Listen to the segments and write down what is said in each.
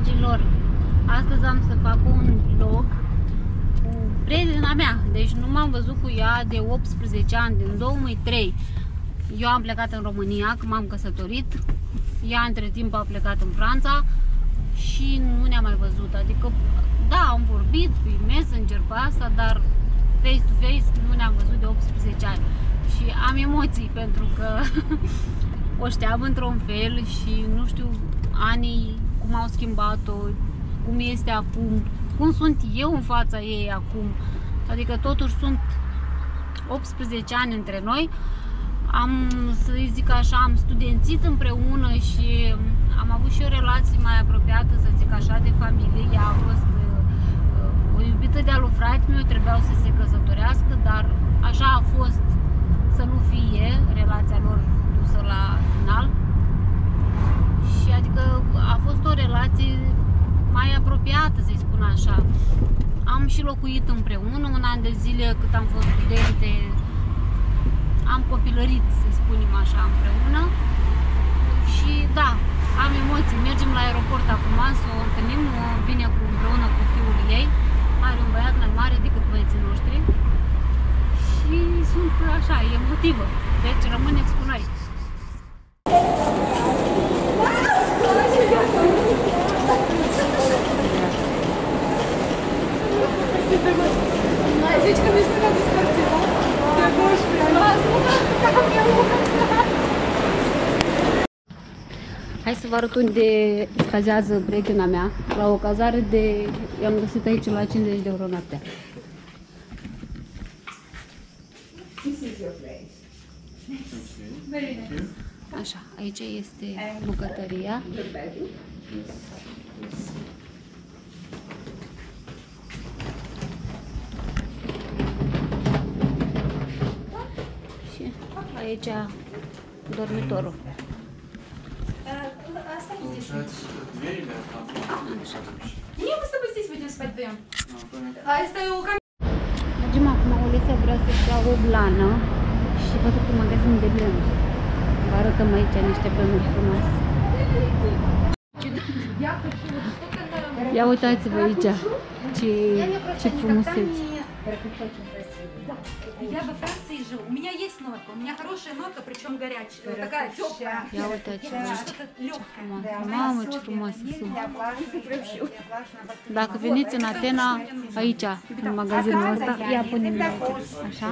dragilor, astăzi am să fac un vlog cu prietena mea. Deci nu m-am văzut cu ea de 18 ani, din 2003. Eu am plecat în România, că m-am căsătorit. Ea între timp a plecat în Franța și nu ne-am mai văzut. Adică, da, am vorbit pe Messenger pe asta, dar face to face nu ne-am văzut de 18 ani. Și am emoții pentru că o știam într-un fel și nu știu anii cum au schimbat-o, cum este acum, cum sunt eu în fața ei acum. Adică totuși sunt 18 ani între noi. Am, să zic așa, am studențit împreună și am avut și o relație mai apropiată, să zic așa, de familie. Ea a fost o iubită de-a lui frate meu, trebuiau să se căsătorească, dar așa a fost să nu fie relația lor dusă la final. Și adică a fost o relație mai apropiată, să-i spun așa. Am și locuit împreună un an de zile cât am fost studente. Am copilărit, să spunem așa, împreună. Și da, am emoții. Mergem la aeroport acum să o întâlnim. Vine împreună cu fiul ei. Are un băiat mai mare decât băieții noștri. Și sunt așa, emotivă. Deci rămâneți cu noi. Zici că nici nu mi-a despărțit, da? De 12 ani. Hai să vă arăt unde cazează prietena mea. La o cazare de... i-am găsit aici la 50 de euro noaptea. Așa, aici este bucătăria. Și aici dormitorul. Не, мы с тобой здесь будем спать вдвоем. А это у Mergem acum, Olesea vrea să-și ia o blană și văd că magazin de blănuri. Vă arătăm aici niște blănuri frumoase. Ia uitați-vă aici ce frumuseți. Я во Франции живу. У меня есть норка. У меня хорошая норка, причем горячая. Такая теплая. Ia uitați-vă. Что-то легкое. Mamă, ce frumoase sunt. Dacă veniți în Atena, aici, în magazinul ăsta, ia punem așa.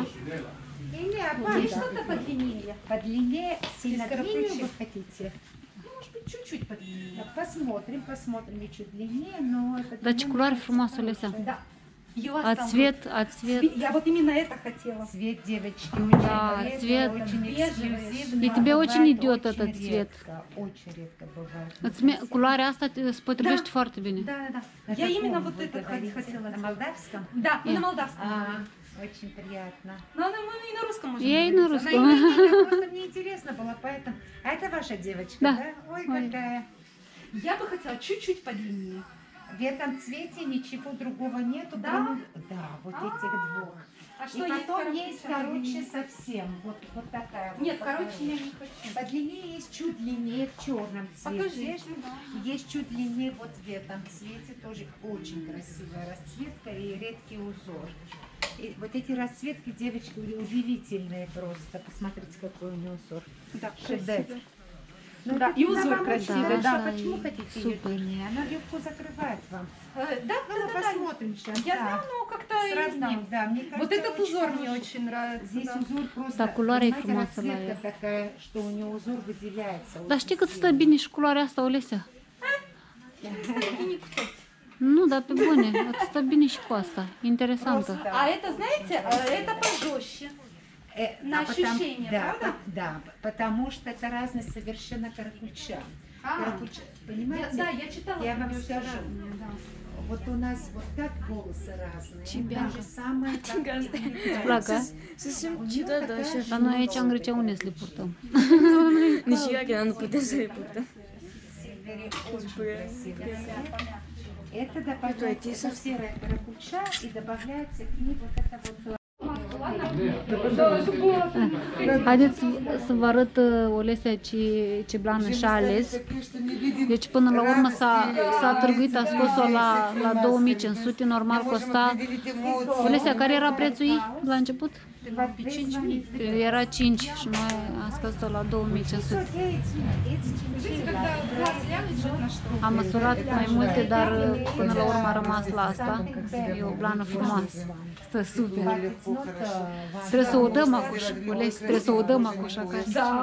Есть что-то подлиннее? Подлиннее, сильно длиннее вы хотите? Может быть, чуть-чуть подлиннее. Посмотрим и чуть длиннее, но... Dar ce culoare frumoasă, Olesea. Да. А цвет, Я вот именно это хотела. Цвет девочки очень Да, редко, цвет. очень эксклюзивный. И тебе очень Бывает идет очень этот цвет. редко, очень редко бывает. Culoarea asta îți potrivește foarte bine. Да. На Я именно каком вот вы это говорите? хотела. На молдавском? Да, мы на молдавском. Очень приятно. Но мы и на русском можем Я и на говорить. русском. Она и- Просто мне интересно было, поэтому... А это ваша девочка, Да. да? Ой, Ой. какая. Я бы хотела чуть-чуть подлиннее. В этом цвете ничего другого нету. Да? кроме- Да, вот этих двух. А И потом есть короче совсем. Вот такая. Нет, вот короче, такая я вот. не хочу. Подлиннее есть чуть длиннее в черном цвете. Покажи. Есть чуть длиннее вот в этом цвете. Тоже очень красивая расцветка и редкий узор. И вот эти расцветки, девочки, удивительные просто. Посмотрите, какой у нее узор. Да, Шедевр. красиво. Ну, Да, это и она узор вам красивый, очень да. хорошо. Почему хотите ее Супер. длиннее? Она легко закрывает вам. Да, Ну, мы посмотрим сейчас. Я да. знаю, но как-то я не Сравним, знаю. да. Мне кажется, Вот этот узор мне хороший. очень нравится. Здесь да. узор просто, Да, кулуара и понимаете, фрумасă la расцветка ea. такая, что у нее узор выделяется. Dar очень știi cât stă сильно. bine și culoarea asta, Olesea? Кстати, никто. Nu, dar pe bune, îți stă bine și cu asta. Interesantă. А это, знаете, это пожестче. На А ощущение, да, правда? Да, потому что это разный совершенно каракульча. Каракульча, понимаете? Да, я читала. Я про вам неё скажу. разные, да. Вот у нас вот так волосы разные. Тебя. То же самое, как и Îți plac, a? Se simt ciudată așa. Dar noi aici în Grecia unde să le purtăm? Nici eu nu putem să le purtăm. Очень красиво. Это добавляется, это серая каракульча, и добавляется к ней вот это вот... Haideți să vă arăt Olesia ce blană și-a ales. Deci până la urmă s-a târguit, a scos-o la 2500, normal costa. Olesia, care era prețul ei la început? 5.000. Era 5 și noi am scos-o la 2500. Am măsurat mai multe, dar până la urmă a rămas la asta. E o blană frumoasă. Stă super. Trebuie să o dăm acuș, Olesia, trebuie să o dăm acuș acasă.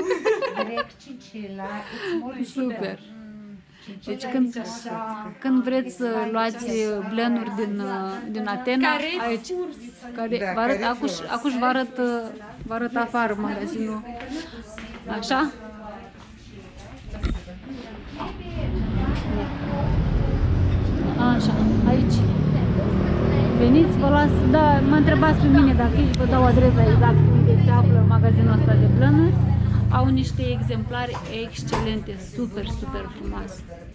Super. Deci când vreți să luați blenuri din Atena, aici, care vă arăt, acuș vă arăt afară magazinul. Așa? Așa, aici. Veniți, vă las, da, mă întrebați pe mine dacă aici vă dau adresa exact unde se află magazinul ăsta de blănuri. Au niște exemplare excelente, super, super frumoase.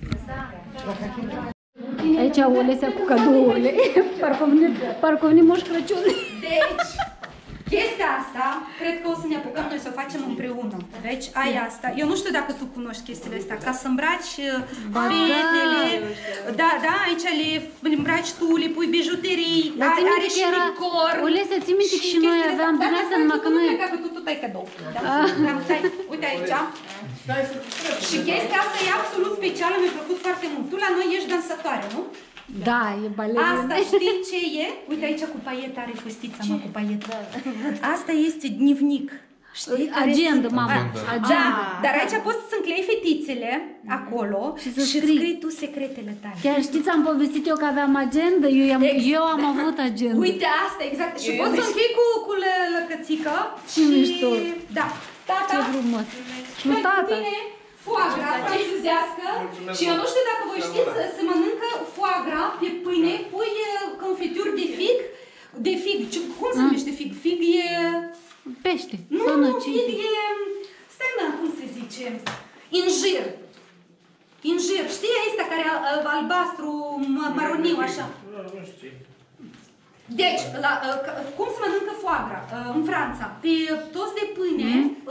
Aici au Olesia cu cadourile. Parcă a venit Moș Crăciun. Deci, chestia asta, cred că o să ne apucăm noi să o facem împreună. Deci, ai asta. Eu nu știu dacă tu cunoști chestiile astea. Ca să îmbraci fetele. Da, da, aici le îmbraci tu, le pui bijuterii. Are și licor. Olesia, ții minte că și noi aveam din asta, numai că noi... Că tu tot ai cadou. Uite aici. Și chestia asta e absolut specială, mi-a plăcut foarte mult. Tu la noi ești dansatoare, nu? Da, e balerină. Asta știi ce e? Uite aici cu paietă, are fustița, mă, cu paietă. Asta este dnevnic. Știi? Agenda, mama. Da, dar aici poți să înclei fetițele acolo și scrii tu secretele tale. Chiar știți, am povestit eu că aveam agenda, eu am avut agenda. Uite asta, exact. Și poți să închei cu lăcățică. Ce mișto. Da. Tata. Ce frumos. Și tata. Foie gras franțuzească. Și eu nu știu dacă voi știți, se mănâncă foie gras pe pâine, pui confituri de fig. Cum se numește fig? Fig e... Pește. Nu, fig e... Stai, mă, cum se zice? Injir. Injir. Știi asta care e albastru, maroniu, așa? Nu știu. Deci, cum se mănâncă foie gras în Franța? Pe toți de pâine,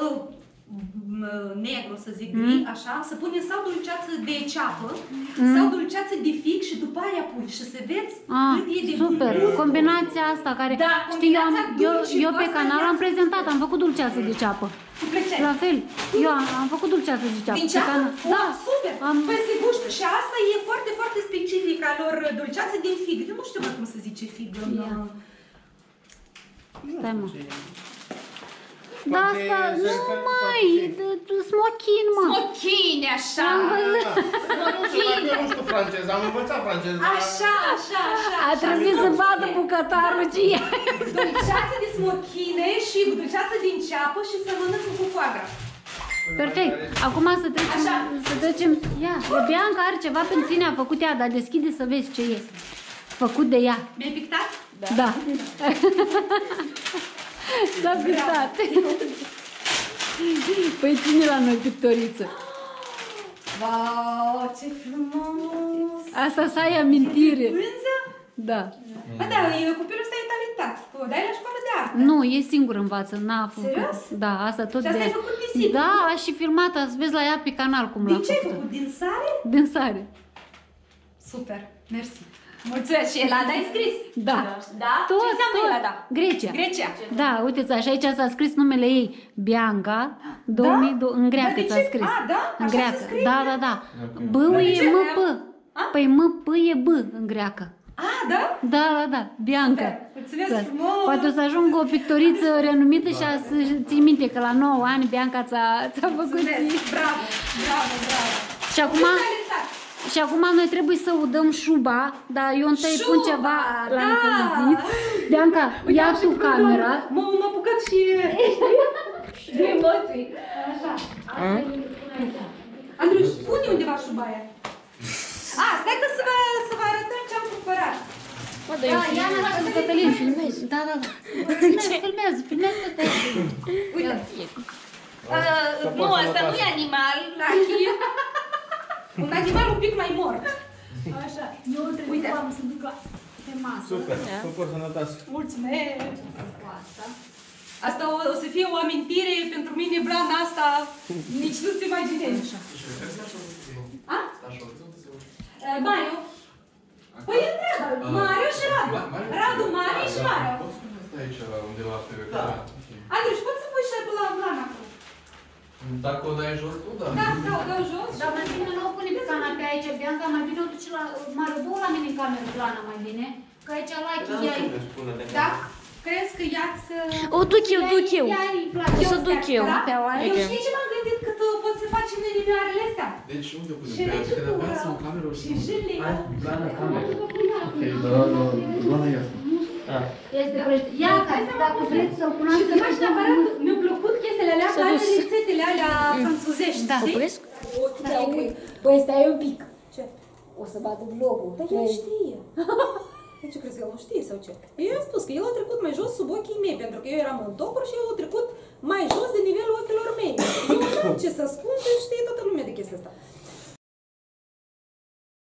negru, să zic, gri, așa, se pune sau dulceață de ceapă, sau dulceață de fig și după aia pui și să vedeți cât e de super, bun. Combinația asta care, Da, știi, eu pe asta canal am prezentat, am făcut dulceață de ceapă. La fel, eu am făcut dulceață de ceapă. Din ceapă? Da, super! Păi se gustă și asta e foarte, foarte specific a lor, dulceață din fig. Eu nu știu mai cum se zice fig în... Stai, mă. Da, asta, nu mai, smochin, mă. Smochin, așa. Nu știu franceză, am învățat franceză. Așa, așa, așa. A trebuit să vadă bucătarul ce e. Dulceață de smochine și dulceață din ceapă și să mănâncă cu foie gras. Perfect. Acum să trecem. Ia, Bianca are ceva pentru tine, a făcut ea, dar deschide să vezi ce e. Făcut de ea. Mi-ai pictat? Da. S-a pictat. Păi ține la noi pictoriță. Wow, ce frumos! Asta să ai amintire. Pânză? Da. Bă, da, copilul ăsta e talentat. Tu o dai la școală de artă. Nu, e singur învață, n-a făcut. Serios? Da, asta tot Și asta de... ai făcut de singur? Da, a și filmat, să vezi la ea pe canal cum l-a Din ce ai făcut. făcut? Din sare? Din sare. Super, mersi. Mulțumesc. Și Elada ai scris? Da. Da? Tot, Ce înseamnă tot. Elada? Grecia. Grecia. Da, uite-ți, așa aici s-a scris numele ei, Bianca, 2002, în greacă Dar de ți-a ce? scris. A, da? În Așa greacă. se scrie? Da, da, da. B de ce? e M-P. Păi M-P e B în greacă. A, da? Da, da, da, Bianca. Mulțumesc Da. frumos. Poate o să ajungă o pictoriță renumită și a să ții minte că la 9 ani Bianca ți-a făcut ție. Mulțumesc. Bravo, bravo, bravo. Și acum noi trebuie să udăm șuba, dar eu întâi pun ceva la încălzit. Bianca, ia tu camera. M-am apucat și de emoții. Așa. Andruș, pune undeva șuba aia. A, stai că să vă arătăm ce am cumpărat. Da, ia mă lasă Cătălin, filmezi. Da, da, da. Filmează tot aia. Uite. Nu, asta nu e animal, Lachi. Un animal un pic mai mort. Așa. Eu trebuie să duc la... pe masă. Super, super sănătos. Mulțumesc! Asta o să fie o amintire pentru mine, blana asta, nici nu-ți imaginezi. A? Mario? Păi întreabă, Mario și Radu. Radu, Mario și Mario. Poți să stai aici undeva pe cameră? Andruș, poți să pui și la blana acolo? Dacă o dai jos, tu da. Da, o dau jos. Dar mai bine nu o pune pe canapea aici, Bianca, mai bine o duci la... Mario, du la mine în cameră, Blana, mai bine. Că aici la ea Da? Crezi că ea-ți... O duc eu, duc eu. Ea îi place. O să duc eu. Da? Pe oaie. Eu știi ce m-am gândit că tu poți să faci în inimioarele astea? Deci unde o punem? Și Pe canapea legătură sau în cameră? și jâlii. Hai, Blana, cameră. Ok, doamna Iasna. Este proiect. Ia, dacă vreți să-l punem... Și să faci neapărat, mi-au plăcut chestiile alea, ca rețetele alea franțuzești, Da. știi? Opresc? Băi, stai un pic. Ce? O să bată vlogul. Dar el știe. De ce crezi că el nu știe sau ce? Eu i-am spus că el a trecut mai jos sub ochii mei, pentru că eu eram în topuri și el a trecut mai jos de nivelul ochilor mei. Eu nu am ce să spun, că știe toată lumea de chestia asta.